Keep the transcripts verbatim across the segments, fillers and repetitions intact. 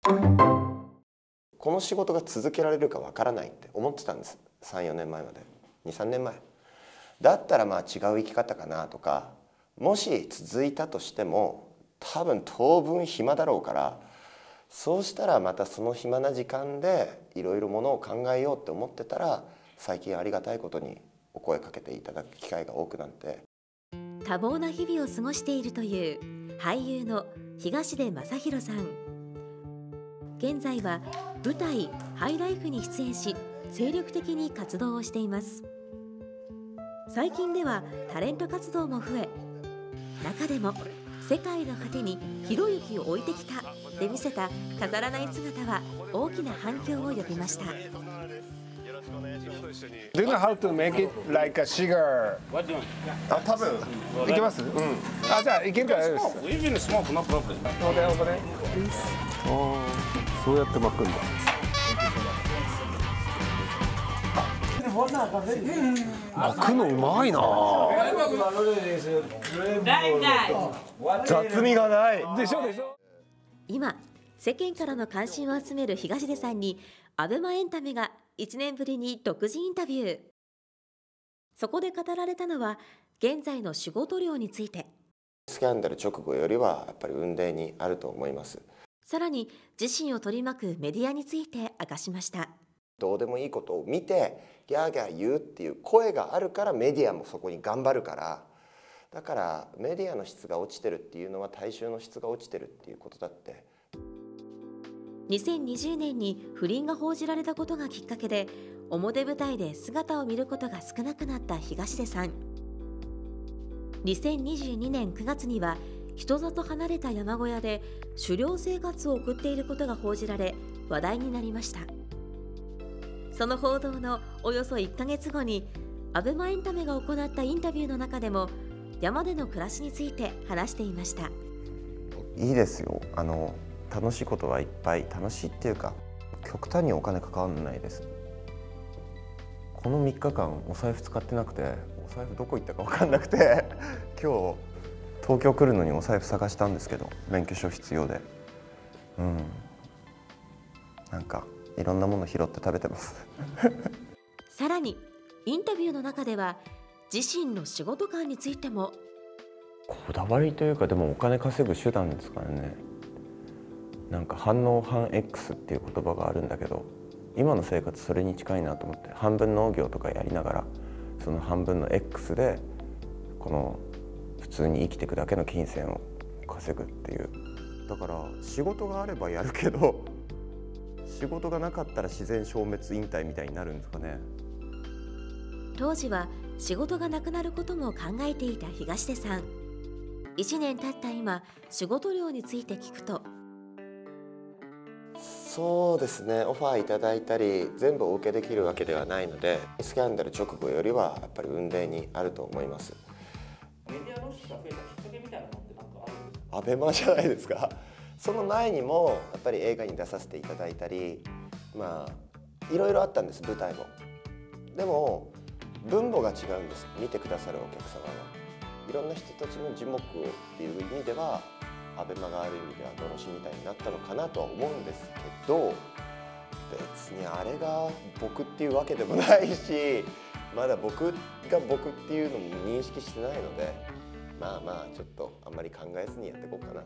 この仕事が続けられるかわからないって思ってたんです。さんよねんまえまで、にさんねんまえだったらまあ違う生き方かなとか、もし続いたとしても多分当分暇だろうから、そうしたらまたその暇な時間でいろいろものを考えようって思ってたら、最近ありがたいことにお声かけていただく機会が多くなって。 多忙な日々を過ごしているという俳優の東出昌大さん。現在は舞台「ハイライフ」に出演し、精力的に活動をしています。最近ではタレント活動も増え、中でも「世界の果てにひろゆきを置いてきた」で見せた飾らない姿は大きな反響を呼びました。 Do you know how to make it like a sugar? あ、多分いけます？うん。あ、じゃあいけるからです。 Even smoke, no problem. おでおで。そうやって巻くんだ。巻くのうまいな。雑味がない。でしょでしょ。 今世間からの関心を集める東出さんに、アベマエンタメがいちねんぶりに独自インタビュー。そこで語られたのは現在の仕事量について。 スキャンダル直後よりはやっぱり雲泥にあると思います。 さらに自身を取り巻くメディアについて明かしました。 どうでもいいことを見てギャーギャー言うっていう声があるから、メディアもそこに頑張るから。だからメディアの質が落ちてるっていうのは大衆の質が落ちてるっていうことだって。 にせんにじゅうねんに不倫が報じられたことがきっかけで、表舞台で姿を見ることが少なくなった東出さん。にせんにじゅうにねんくがつには人里離れた山小屋で狩猟生活を送っていることが報じられ、話題になりました。その報道のおよそいっかげつごにアベマエンタメが行ったインタビューの中でも、山での暮らしについて話していました。 いいですよ。あの楽しいことはいっぱい。楽しいっていうか、極端にお金かかんないです。このみっかかんお財布使ってなくて、お財布どこ行ったか分かんなくて今日東京来るのにお財布探したんですけど、免許証必要で、うんなんかいろんなもの拾って食べてますさらにインタビューの中では自身の仕事観についても。 こだわりというか、でもお金稼ぐ手段ですからね。なんか反応反 X っていう言葉があるんだけど、今の生活それに近いなと思って、半分農業とかやりながら、その半分の X でこの普通に生きていくだけの金銭を稼ぐっていう。だから仕事があればやるけど、仕事がなかったら自然消滅引退みたいになるんですかね。 当時は仕事がなくなることも考えていた東出さん。いちねん経った今、仕事量について聞くと。 そうですね、オファーいただいたり全部お受けできるわけではないので、スキャンダル直後よりはやっぱり雲泥にあると思います。 メディア露出が増えたきっかけみたいなのって何かあるんですか？ アベマじゃないですか。その前にもやっぱり映画に出させていただいたり、まあいろいろあったんです、舞台も。でも分母が違うんです、見てくださるお客様は。いろんな人たちの耳目をっていう意味では、アベマがある意味ではのろしみたいになったのかなとは思うんですけど、別にあれが僕っていうわけでもないし、まだ僕が僕っていうのも認識してないので、まあまあちょっとあんまり考えずにやっていこうかなって。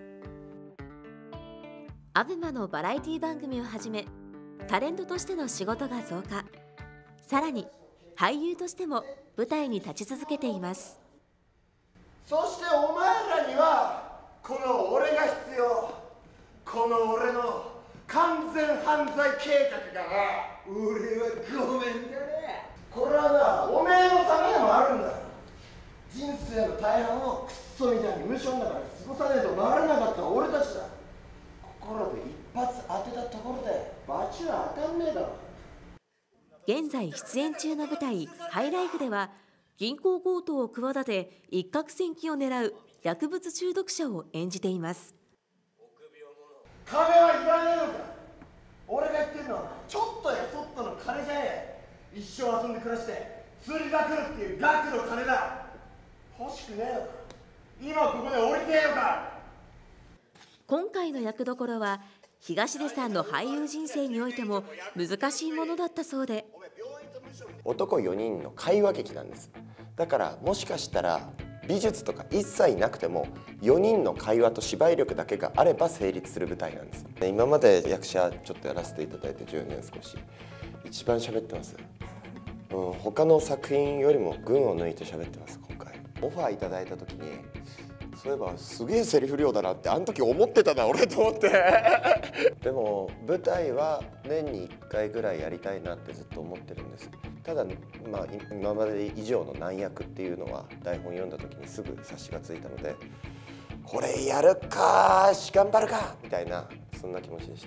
アベマのバラエティ番組をはじめ、タレントとしての仕事が増加。さらに俳優としても舞台に立ち続けています。 そしてお前らにはこの俺が必要。この俺の完全犯罪計画がな。俺はごめんだね。これはな、おめえのためでもあるんだよ。人生の大半をクソみたいに無償だから過ごさねえとなれなかった俺たちだ。心で一発当てたところで罰は当たんねえだろ。 現在出演中の舞台「ハイライフ」では、銀行強盗を企て一攫千金を狙う薬物中毒者を演じています。 金はいらねえのか。俺が言ってるのはちょっとやそっとの金じゃねえ。一生遊んで暮らして釣りが来るっていう額の金だ。欲しくねえのか。今ここで降りてえのか。 今回の役どころは東出さんの俳優人生においても難しいものだったそうで、 男よにんの会話劇なんです。だからもしかしたら美術とか一切なくてもよにんの会話と芝居力だけがあれば成立する舞台なんです。今まで役者ちょっとやらせていただいてじゅうねん少し一番喋ってます、うん、他の作品よりも群を抜いて喋ってます。今回オファーいただいた時にそういえばすげえセリフ量だなってあの時思ってたな俺と思ってでも舞台は年にいっかいぐらいやりたいなってずっと思ってるんです。ただ、まあ、今まで以上の難役っていうのは台本読んだ時にすぐ察しがついたので、これやるかし頑張るかみたいなそんな気持ちでした。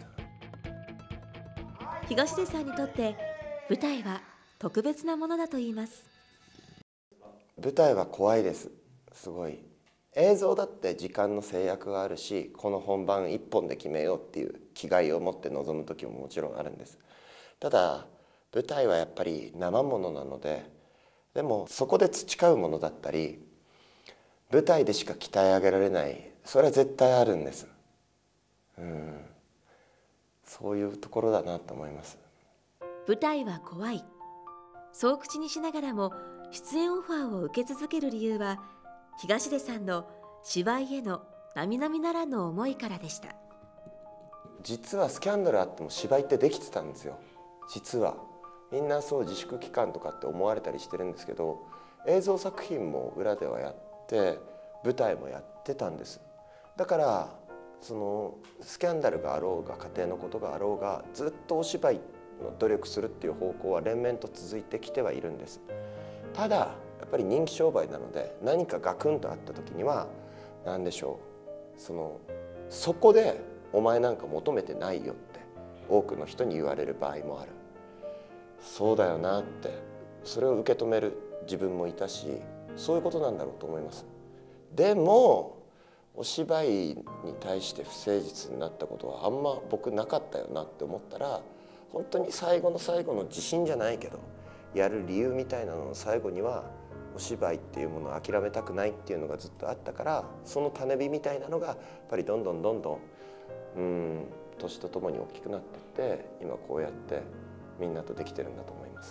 東出さんにとって舞台は特別なものだと言います。 舞台は怖いです。すごい映像だって時間の制約があるし、この本番一本で決めようっていう気概を持って臨む時ももちろんあるんです。ただ舞台はやっぱり生ものなので、でもそこで培うものだったり舞台でしか鍛え上げられない、それは絶対あるんです。うんそういうところだなと思います。 舞台は怖い、そう口にしながらも出演オファーを受け続ける理由は東出さんの芝居への並々ならぬ思いからでした。 実はスキャンダルあっても芝居ってできてたんですよ。実はみんなそう自粛期間とかって思われたりしてるんですけど、映像作品も裏ではやって舞台もやってたんです。だからそのスキャンダルがあろうが家庭のことがあろうがずっとお芝居の努力するっていう方向は連綿と続いてきてはいるんです。ただやっぱり人気商売なので、何かガクンとあった時には何でしょう、そのそこでお前なんか求めてないよって多くの人に言われる場合もある。そうだよなって、それを受け止める自分もいたし、そういうことなんだろうと思います。でもお芝居に対して不誠実になったことはあんま僕なかったよなって思ったら、本当に最後の最後の自信じゃないけどやる理由みたいなのの最後にはお芝居っていうものを諦めたくないっていうのがずっとあったから、その種火みたいなのがやっぱりどんどんどんどんうん年とともに大きくなっていって、今こうやってみんなとできてるんだと思います。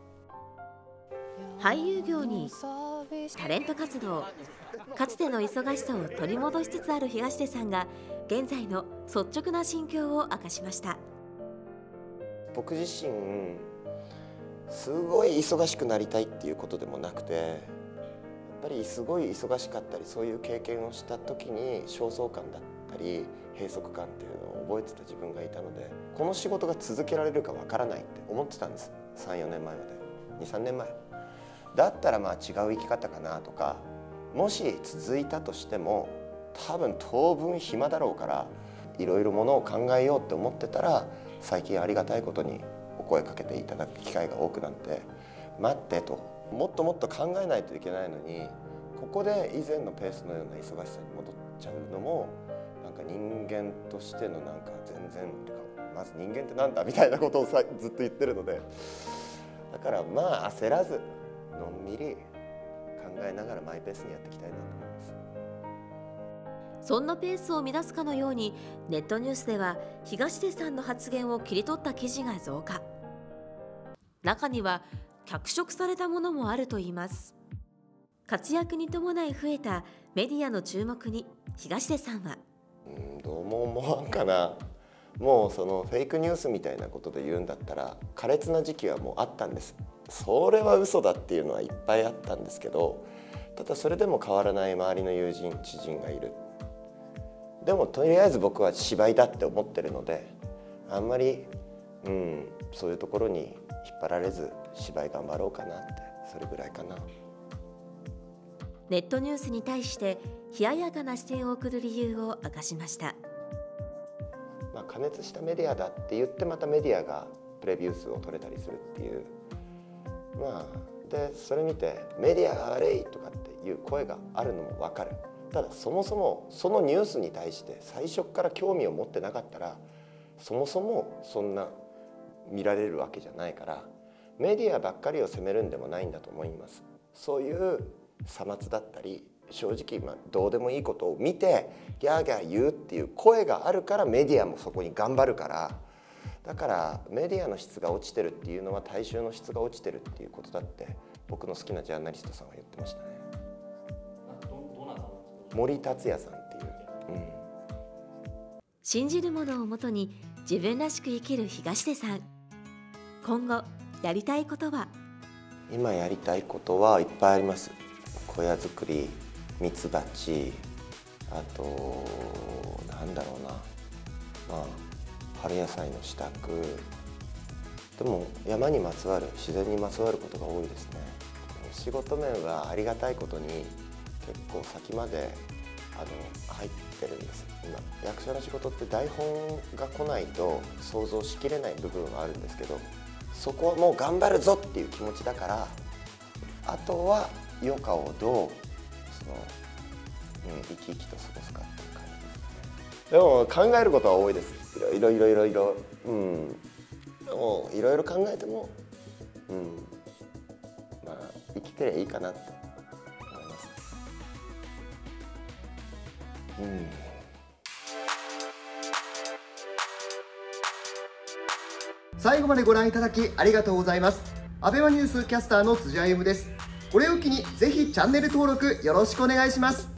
俳優業にタレント活動、かつての忙しさを取り戻しつつある東出さんが現在の率直な心境を明かしました。 僕自身すごい忙しくなりたいっていうことでもなくて、やっぱりすごい忙しかったりそういう経験をした時に焦燥感だったり閉塞感っていうのを覚えてた自分がいたので、この仕事が続けられるかわからないって思ってたんです。さん、よねんまえまで、に、さんねんまえだったらまあ違う生き方かなとか、もし続いたとしても多分当分暇だろうからいろいろものを考えようって思ってたら、最近ありがたいことにお声かけていただく機会が多くなって、待ってと、もっともっと考えないといけないのに、ここで以前のペースのような忙しさに戻っちゃうのもなんか人間としてのなんか全然まず人間ってなんだみたいなことをさずっと言ってるので、だからまあ焦らずのんびり考えながらマイペースにやっていきたいなと思います。 そんなペースを乱すかのようにネットニュースでは東出さんの発言を切り取った記事が増加。中には脚色されたものもあるといいます。活躍に伴い増えたメディアの注目に東出さんはうんどうも思わんかな。もうそのフェイクニュースみたいなことで言うんだったら苛烈な時期はもうあったんです。それは嘘だっていうのはいっぱいあったんですけど、ただそれでも変わらない周りの友人知人がいる。でもとりあえず僕は芝居だって思ってるので、あんまり、うん、そういうところに引っ張られず芝居頑張ろうかなって、それぐらいかな。 ネットニュースに対して冷ややかな視線を送る理由を明かしました。 まあ、加熱したメディアだって言ってまたメディアがプレビュー数を取れたりするっていう、まあでそれ見てメディアが悪いとかっていう声があるのも分かる。ただそもそもそのニュースに対して最初から興味を持ってなかったらそもそもそんな見られるわけじゃないから、メディアばっかりを責めるんでもないんだと思います。そういうさ末だったり正直、まあ、どうでもいいことを見てギャーギャー言うっていう声があるからメディアもそこに頑張るから、だからメディアの質が落ちてるっていうのは大衆の質が落ちてるっていうことだって僕の好きなジャーナリストさんは言ってましたね。森達也さんっていう、うん、 信じるものをもとに自分らしく生きる東出さん。今後やりたいことは？ 今やりたいことはいっぱいあります。小屋作り、ミツバチ、あとなんだろうな、まあ春野菜の支度、でも山にまつわる、自然にまつわることが多いですね。仕事面はありがたいことに結構先まであの入ってるんです。今役者の仕事って台本が来ないと想像しきれない部分はあるんですけど、そこはもう頑張るぞっていう気持ちだから、あとは余暇をどうその、うん、生き生きと過ごすかっていう感じですね。でも考えることは多いです。いろいろいろいろいろ、うん、でもいろいろ考えても、うん、まあ生きてりゃいいかなって思います。うん。 最後までご覧いただきありがとうございます。アベマニュースキャスターの辻歩です。これを機にぜひチャンネル登録よろしくお願いします。